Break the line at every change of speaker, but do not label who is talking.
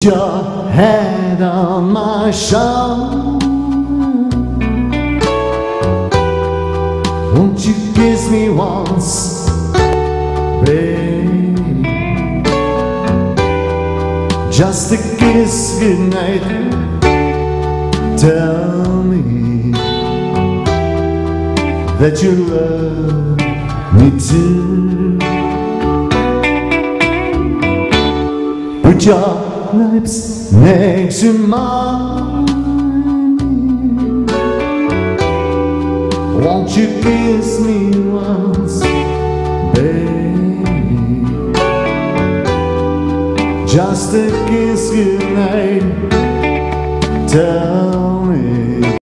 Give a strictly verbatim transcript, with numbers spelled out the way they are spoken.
Your head on my shoulder, won't you kiss me once, babe? Just a kiss goodnight. Tell me that you love me too. Put your lips next to mine, won't you kiss me once, babe? Just a kiss goodnight. Tell